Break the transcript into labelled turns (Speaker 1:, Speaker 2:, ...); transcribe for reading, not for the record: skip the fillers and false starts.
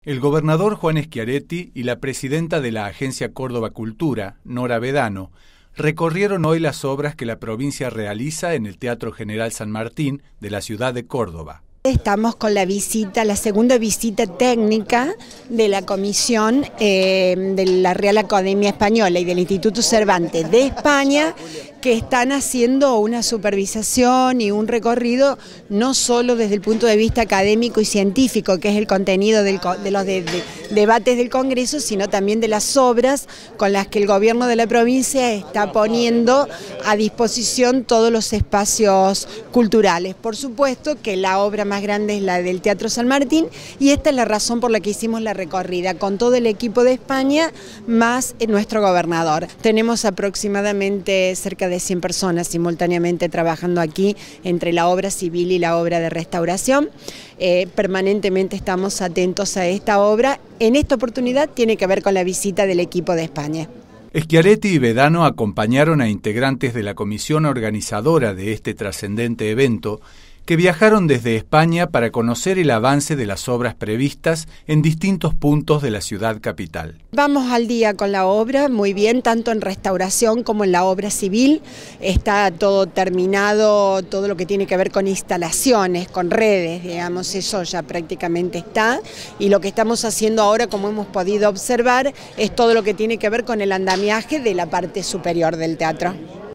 Speaker 1: El gobernador Juan Schiaretti y la presidenta de la Agencia Córdoba Cultura, Nora Bedano, recorrieron hoy las obras que la provincia realiza en el Teatro General San Martín de la ciudad de Córdoba.
Speaker 2: Estamos con la segunda visita técnica de la Comisión de la Real Academia Española y del Instituto Cervantes de España, que están haciendo una supervisación y un recorrido no solo desde el punto de vista académico y científico, que es el contenido de los debates del Congreso, sino también de las obras con las que el gobierno de la provincia está poniendo a disposición todos los espacios culturales. Por supuesto que la obra más grande es la del Teatro San Martín, y esta es la razón por la que hicimos la recorrida, con todo el equipo de España, más nuestro gobernador. Tenemos aproximadamente cerca de 100 personas simultáneamente trabajando aquí entre la obra civil y la obra de restauración. Permanentemente estamos atentos a esta obra. En esta oportunidad tiene que ver con la visita del equipo de España.
Speaker 1: Schiaretti y Bedano acompañaron a integrantes de la comisión organizadora de este trascendente evento, que viajaron desde España para conocer el avance de las obras previstas en distintos puntos de la ciudad capital.
Speaker 2: Vamos al día con la obra, muy bien, tanto en restauración como en la obra civil. Está todo terminado, todo lo que tiene que ver con instalaciones, con redes, digamos, eso ya prácticamente está. Y lo que estamos haciendo ahora, como hemos podido observar, es todo lo que tiene que ver con el andamiaje de la parte superior del teatro.